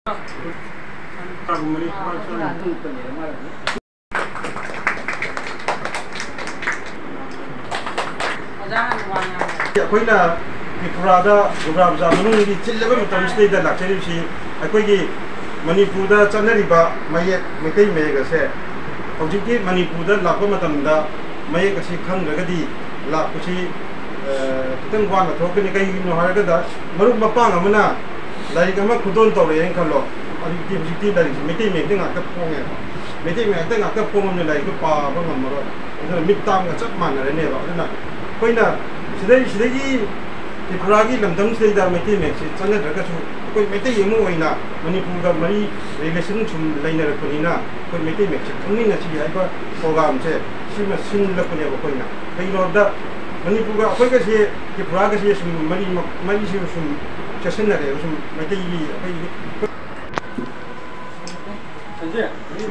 ꯑꯩꯈꯣꯏꯅ ꯇ꯭ꯔꯤꯄꯨꯔꯥꯗ ꯒꯣꯕ꯭ꯔꯥ ꯕꯖꯥꯔ ꯃꯅꯨꯡꯒꯤ ꯆꯤꯜꯂꯕ ꯃꯇꯝꯁꯤꯗꯩꯗ ꯂꯥꯛꯆꯔꯤꯕꯁꯤ ꯑꯩꯈꯣꯏꯒꯤ ꯃꯅꯤꯄꯨꯔꯗ ꯆꯠꯅꯔꯤꯕ ꯃꯌꯦꯛ ꯃꯩꯇꯩ ꯃꯌꯦꯛ ꯑꯁꯦ ꯍꯧꯖꯤꯛꯇꯤ ꯃꯅꯤꯄꯨꯔꯗ ꯂꯥꯛꯄ ꯃꯇꯝꯗ ꯃꯌꯦꯛ ꯑꯁꯤ ꯈꯪꯗ꯭ꯔꯒꯗꯤ ꯂꯥꯛꯄꯁꯤ खितंग वाना थोकनी कहीं हारगदा मरुक मपांग अमना लाइक अमा खुदोन तौरें खलो अदिति हुजिति लाइक मिति मेते ngakta पोंगे मिति मेते ngakta पोंगम लाइक पाबा ngमरो अदना मित्तांग चप मानरे बा अदना कोइना सिदगी त्रिपुरागी लमदम सिदा मिति मेक्सि चंगद्रगसु कोइ मिति यमु ओइना मणिपुरगा मरी रिलेशन सुम लैनरखनिना कोइ मिति मेक्सि खंगनिना सि हाइबा प्रोग्राम से सिमा सिनलखने कोइना कइनोदा मणिपुर अखोइगसे त्रिपुरागसे सुम मरी से सुम चसनरे सुम मैतैगी संजय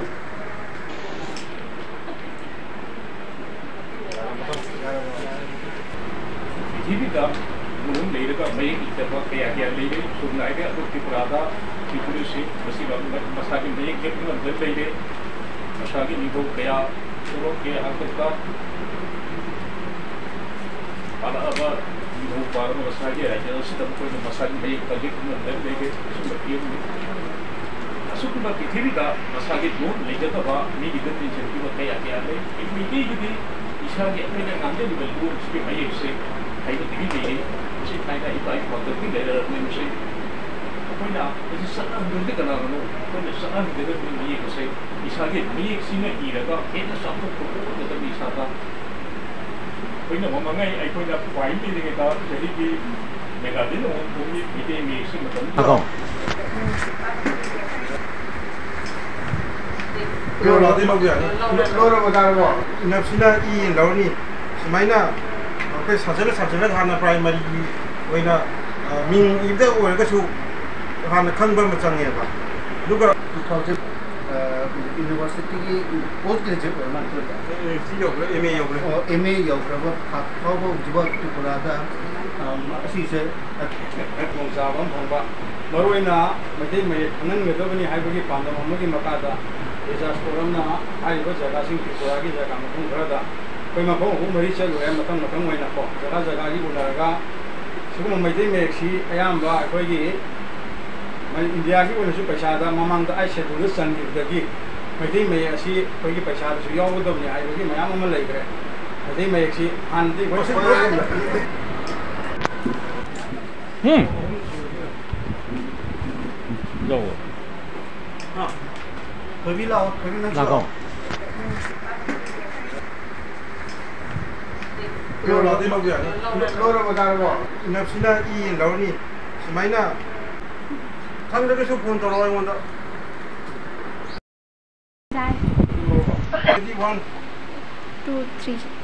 पृथ्वीदा मुनुम लेरगा मयेक इतबा कया लेरे सुम नाइदे अतो त्रिपुरादा त्रिपुरसे मसिबा मसागी मयेक जेपन अंदर लेरे मसागी निगो कया सोरो के हकता ala aba no para no masagi raja sistem ko no masagi mai kali ko andar lege sumatiye asukuma pithiri ka masagi do lege ta ba mi gidan ni chenti ba kaya kaya le mi ki gidi isagi apne na ngamde ni bal do uske mai se hai to digi de usi kai da ipai ko to ni le ne se koina isi sana ngurde kana no koina sana ngurde ni ko se isagi mi sine ira ka ena sapu ko ko da mi sata कोई ना मंगाई आई कोई ना wine भी देंगे तो चली की मेगादिन वो भी इतने में इसी मतलब लो लाते लोग यार लो रो बता रहा हूँ नफ्सिना ई लाउनी समाइना ओके साजले थाना प्राइमरी कोई ना मिंग इधर वो है कुछ थाना खंबा में चंगे बा लुका यूनिवर्सिटी की पोस्ट ग्रेजुएट होना चाहिए एमए योग्य फाव जुबक त्रिपुरादा असीसे मोंजाबम फंबा मरोइना मते मे खननगदबनी हाइबगी पांदम अमगी मकादा रिसर्च प्रोग्रामना आइबो जगह सिंह त्रिपुरागी जगह मफम खरदा कोइ मफम हु मरि चलुए मतम ओइना को जगह की उनरगा सुगम मते मेक्सी अयामबा अखोगी इंडिया की ओनसु पैसादा ममांगदा आई शेड्यूल संगिदगी मैथै मे असि कोइगी पैसादसु यावगदबनि हाइबगी मयाम अमा लैग्रे मैथै मेक्सी हानदि जाओ हां कभी लाओ कभी ना लगाओ लो लाते लोग यार लो रो बता रहा हूं नफ्सिना ई लाउनी समाइना 상대에서 폰 돌아와요 온다. 1 2 3